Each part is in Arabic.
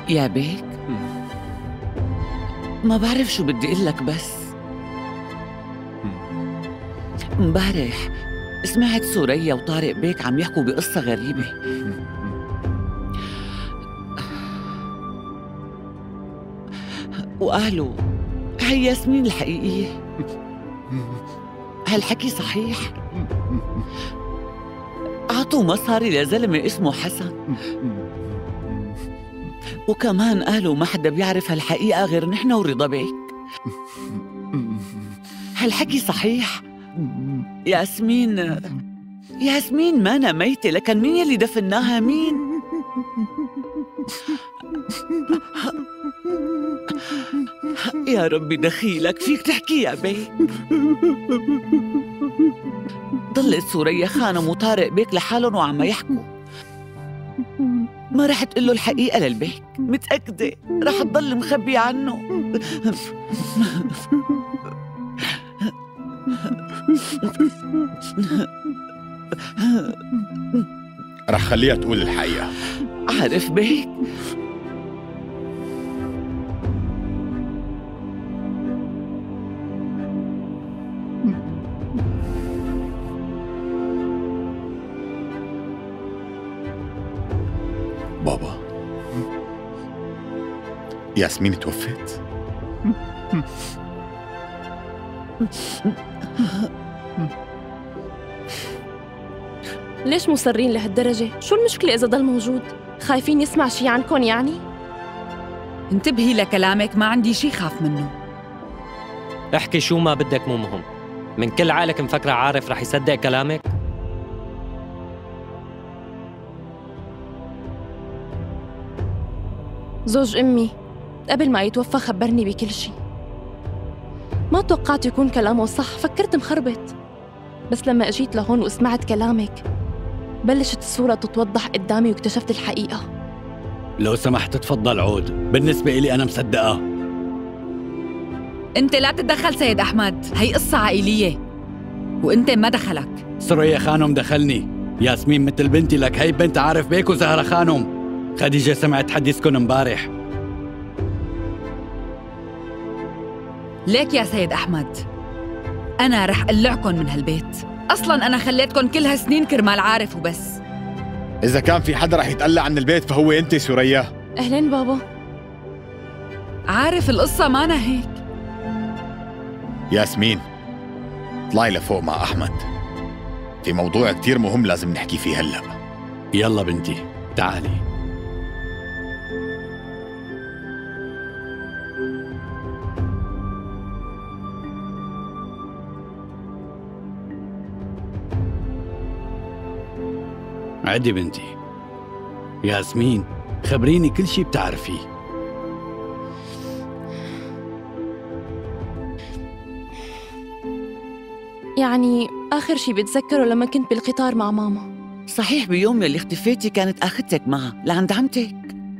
يا بيك، ما بعرف شو بدي اقول لك، بس امبارح سمعت سوريا وطارق بيك عم يحكوا بقصة غريبة. وقالوا هي ياسمين الحقيقية. هالحكي صحيح؟ عطوا مصاري لزلمة اسمه حسن، وكمان قالوا ما حدا بيعرف هالحقيقة غير نحن ورضا بيك. هالحكي صحيح؟ ياسمين مانا ميتة، لكن مين يلي دفناها؟ مين؟ يا ربي دخيلك، فيك تحكي يا بيك. ضلت سوريا خانم وطارق بيك لحالهم وعم يحكوا. ما رح تقول له الحقيقة للبيك، متأكدة رح تضل مخبي عنه. رح خليها تقول الحقيقة. عارف بيك، بابا، ياسمين توفت. ليش مصرين لهالدرجة؟ شو المشكلة إذا ضل موجود؟ خايفين يسمع شي عنكن يعني؟ انتبهي لكلامك، ما عندي شي خاف منه. احكي شو ما بدك، مو مهم. من كل عقلك مفكرة عارف رح يصدق كلامك؟ زوج أمي قبل ما يتوفى خبرني بكل شي. ما توقعت يكون كلامه صح، فكرت مخربط. بس لما اجيت لهون وسمعت كلامك بلشت الصورة تتوضح قدامي واكتشفت الحقيقة. لو سمحت تفضل عود، بالنسبة إلي أنا مصدقة. انت لا تتدخل سيد أحمد، هي قصة عائلية وانت ما دخلك. سوريا خانم دخلني. ياسمين مثل بنتي لك، هي بنت عارف بيك وزهرة خانم. خديجة سمعت حديثكن امبارح. ليك يا سيد أحمد، أنا رح أقلعكن من هالبيت. أصلاً أنا خليتكن كل هالسنين كرمال عارف وبس. إذا كان في حدا رح يتقلع عن البيت فهو أنت سوريا. أهلين بابا. عارف القصة مانا هيك. ياسمين، اطلعي لفوق مع أحمد، في موضوع كتير مهم لازم نحكي فيه هلأ. يلا بنتي تعالي. عدي بنتي. ياسمين، خبريني كل شي بتعرفيه. يعني آخر شي بتذكره لما كنت بالقطار مع ماما. صحيح بيوم يلي اختفيتي كانت أخدتك معها لعند عمتك.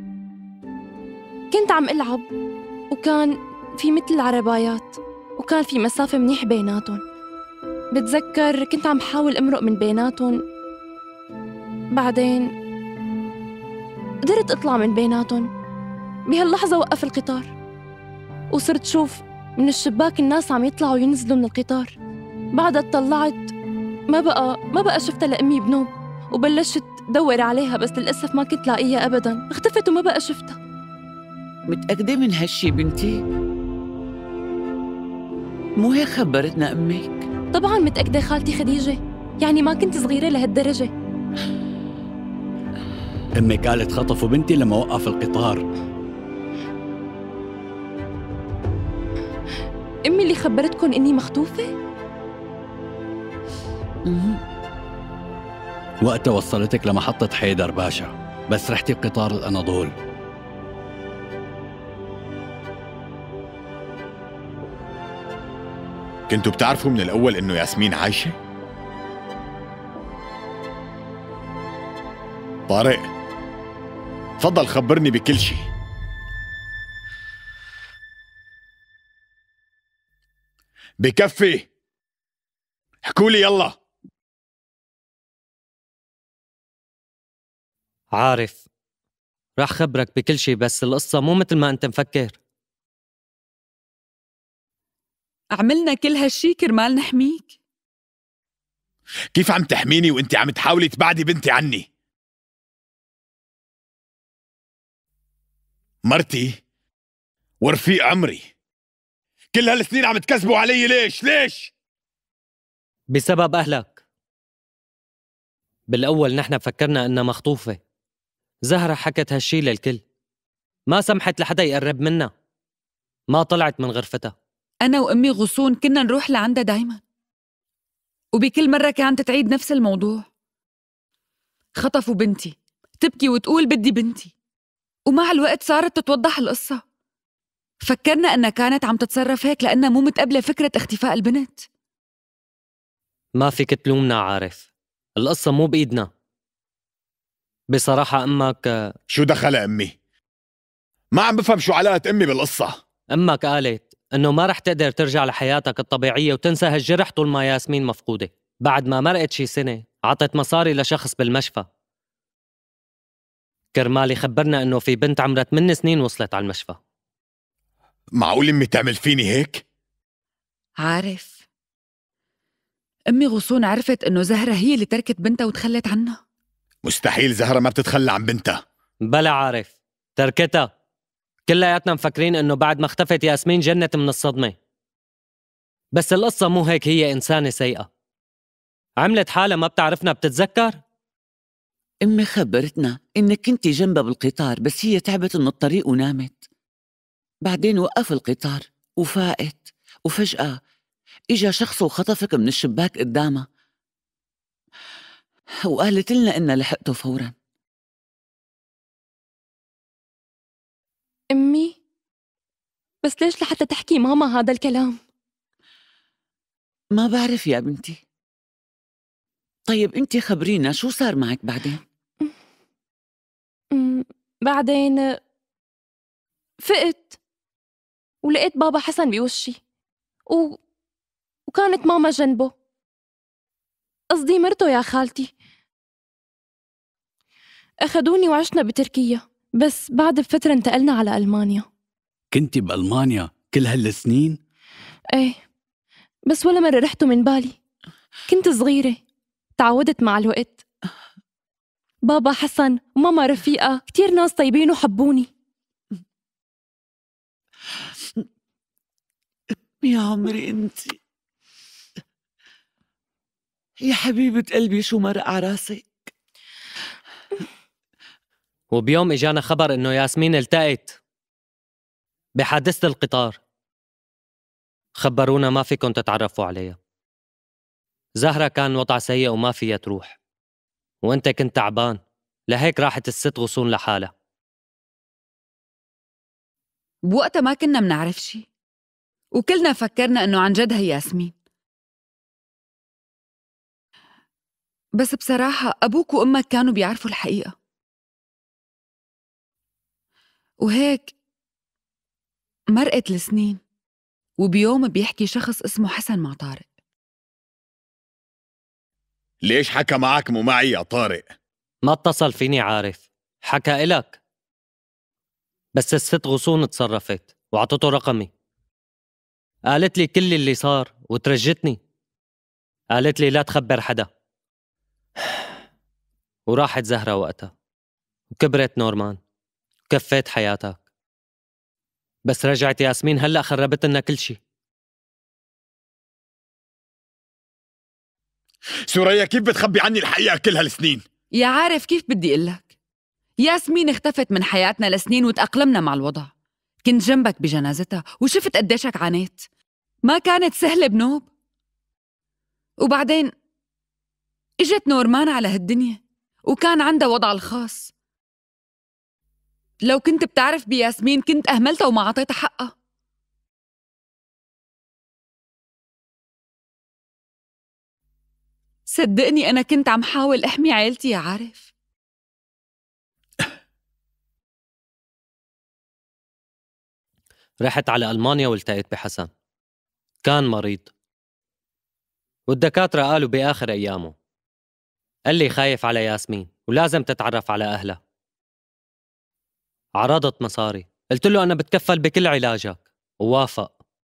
كنت عم ألعب وكان في مثل العربايات وكان في مسافة منيح بيناتهم. بتذكر كنت عم حاول أمرق من بيناتهم، بعدين قدرت أطلع من بيناتهم. بهاللحظة وقف القطار وصرت شوف من الشباك الناس عم يطلعوا وينزلوا من القطار. بعدها اطلعت ما بقى شفتها لأمي بنوب، وبلشت دور عليها بس للأسف ما كنت لاقيها أبداً. اختفت وما بقى شفتها. متأكدة من هالشي بنتي؟ مو هيك خبرتنا أمك؟ طبعاً متأكدة خالتي خديجة، يعني ما كنت صغيرة لهالدرجة. أمي قالت خطفوا بنتي لما وقف القطار. أمي اللي خبرتكن إني مخطوفة؟ وقتها وصلتك لمحطة حيدر باشا، بس رحتي بقطار الأناضول. كنتوا بتعرفوا من الأول إنه ياسمين عايشة؟ طارق، تفضل خبرني بكل شي. بكفي، احكولي يلا. عارف راح خبرك بكل شي، بس القصة مو مثل ما أنت مفكر. عملنا كل هالشي كرمال نحميك. كيف عم تحميني وانت عم تحاولي تبعدي بنتي عني؟ مرتي ورفيق عمري، كل هالسنين عم تكذبوا علي ليش؟ بسبب أهلك. بالأول نحن فكرنا إنها مخطوفة. زهرة حكت هالشي للكل، ما سمحت لحدا يقرب منها، ما طلعت من غرفتها. أنا وأمي غصون كنا نروح لعندها دايما، وبكل مرة كانت تعيد نفس الموضوع. خطفوا بنتي، تبكي وتقول بدي بنتي، ومع الوقت صارت تتوضح القصة. فكرنا أنها كانت عم تتصرف هيك لأنها مو متقبلة فكرة اختفاء البنت. ما فيك تلومنا عارف، القصة مو بإيدنا. بصراحة أمك شو دخلها أمي؟ ما عم بفهم شو علاقة أمي بالقصة. أمك قالت إنه ما رح تقدر ترجع لحياتك الطبيعية وتنسى هالجرح طول ما ياسمين مفقودة. بعد ما مرقت شي سنة عطت مصاري لشخص بالمشفى كرمال يخبرنا إنه في بنت عمرها 8 سنين وصلت على المشفى. معقول أمي تعمل فيني هيك؟ عارف، أمي غصون عرفت إنه زهرة هي اللي تركت بنتها وتخلت عنها. مستحيل، زهرة ما بتتخلى عن بنتها. بلا عارف، تركتها. كلياتنا مفكرين إنه بعد ما اختفت ياسمين جنت من الصدمة، بس القصة مو هيك. هي إنسانة سيئة، عملت حالة ما بتعرفنا. بتتذكر؟ أمي خبرتنا إنك كنتي جنبها بالقطار، بس هي تعبت من الطريق ونامت. بعدين وقف القطار وفاقت، وفجأة إجا شخص وخطفك من الشباك قدامها، وقالت لنا إنها لحقته فوراً. أمي، بس ليش لحتى تحكي ماما هذا الكلام؟ ما بعرف يا بنتي. طيب أنتي خبرينا شو صار معك بعدين؟ بعدين فقت ولقيت بابا حسن بوشي وكانت ماما جنبه، قصدي مرته يا خالتي. أخدوني وعشنا بتركيا، بس بعد بفترة انتقلنا على ألمانيا. كنتي بألمانيا كل هالسنين؟ ايه، بس ولا مرة رحتوا من بالي. كنت صغيرة، تعودت مع الوقت. بابا حسن وماما رفيقة كتير ناس طيبين وحبوني. يا عمري انتي، يا حبيبة قلبي شو مرق على راسك. وبيوم إجانا خبر إنه ياسمين التقت بحادثة القطار. خبرونا ما فيكن تتعرفوا عليها. زهرة كان وضع سيء وما فيها تروح، وانت كنت تعبان، لهيك راحت الست غصون لحالها. بوقتها ما كنا منعرف شي، وكلنا فكرنا إنه عن جد هي ياسمين. بس بصراحة أبوك وأمك كانوا بيعرفوا الحقيقة، وهيك مرقت السنين، وبيوم بيحكي شخص اسمه حسن مع طارق. ليش حكى معك مو معي يا طارق؟ ما اتصل فيني عارف، حكى إلك، بس الست غصون تصرفت وعطته رقمي. قالت لي كل اللي صار وترجتني، قالت لي لا تخبر حدا. وراحت زهرة وقتها وكبرت نورمان وكفيت حياتك. بس رجعت ياسمين هلأ خربت لنا كل شي. سوريا كيف بتخبي عني الحقيقة كل هالسنين؟ يا عارف كيف بدي قلك، ياسمين اختفت من حياتنا لسنين وتأقلمنا مع الوضع. كنت جنبك بجنازتها وشفت قديشك عانيت، ما كانت سهلة بنوب. وبعدين اجت نورمان على هالدنيا وكان عندها وضع الخاص. لو كنت بتعرف بياسمين كنت أهملتها وما عطيتها حقها. صدقني أنا كنت عم حاول أحمي عيلتي يا عارف. رحت على ألمانيا والتقيت بحسن، كان مريض والدكاترة قالوا بآخر أيامه. قال لي خايف على ياسمين ولازم تتعرف على أهلها. عرضت مصاري، قلت له أنا بتكفل بكل علاجك ووافق.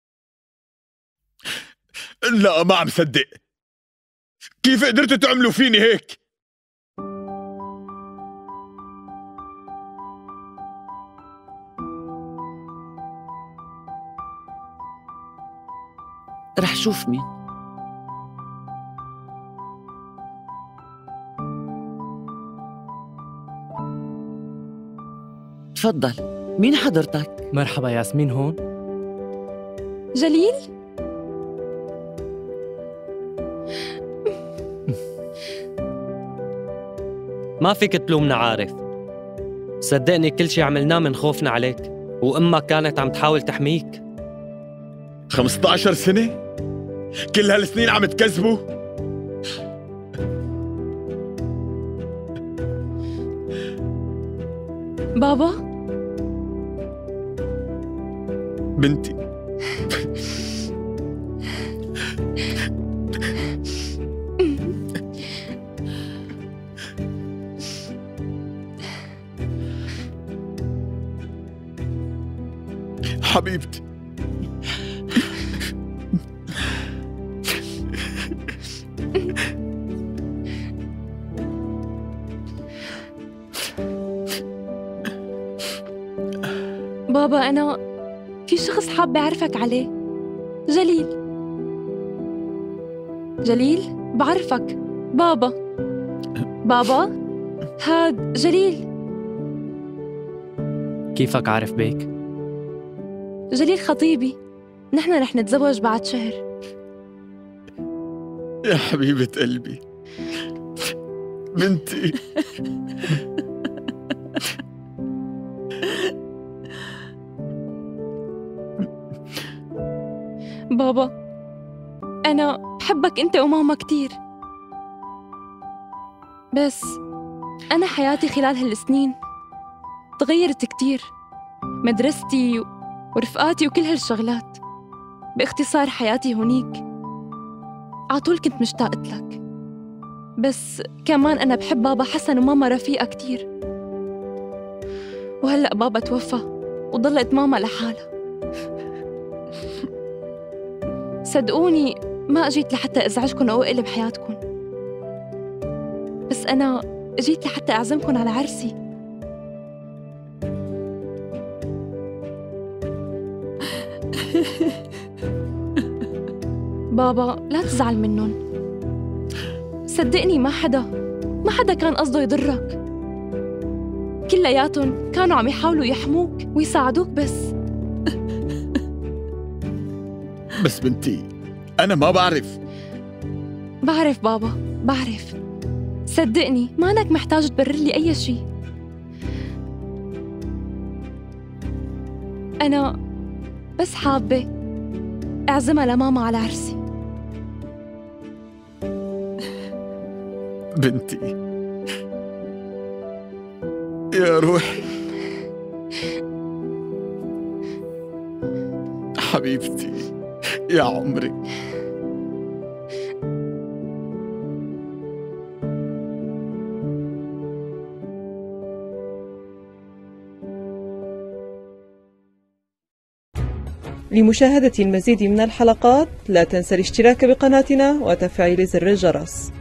لا ما عم صدق، كيف قدرتوا تعملوا فيني هيك؟ رح شوف مين. تفضل، مين حضرتك؟ مرحبا، ياسمين هون؟ جليل؟ ما فيك تلومنا عارف، صدقني كل شي عملناه من خوفنا عليك، وأمك كانت عم تحاول تحميك. 15 سنة؟ كل هالسنين عم تكذبوا؟ بابا؟ بنتي حبيبتي. بابا أنا في شخص حابة أعرفك عليه. جليل. جليل بعرفك. بابا بابا هاد جليل. كيفك عارف بيك؟ جليل خطيبي، نحن رح نتزوج بعد شهر. يا حبيبة قلبي بنتي. بابا أنا بحبك أنت وماما كتير، بس أنا حياتي خلال هالسنين تغيرت كتير، مدرستي ورفقاتي وكل هالشغلات. باختصار حياتي هونيك عطول كنت مشتاقت لك، بس كمان أنا بحب بابا حسن وماما رفيقة كتير، وهلأ بابا توفى وضلت ماما لحالها. صدقوني ما أجيت لحتى أزعجكن أو أقلب حياتكن، بس أنا أجيت لحتى أعزمكن على عرسي. بابا لا تزعل منن، صدقني ما حدا كان قصده يضرك، كلياتن كانوا عم يحاولوا يحموك ويساعدوك. بس بنتي أنا ما بعرف. بعرف بابا بعرف، صدقني مانك محتاج تبرر لي أي شيء. أنا بس حابة أعزمها لماما على عرسي. بنتي يا روحي حبيبتي يا عمري. لمشاهدة المزيد من الحلقات لا تنسى الاشتراك بقناتنا وتفعيل زر الجرس.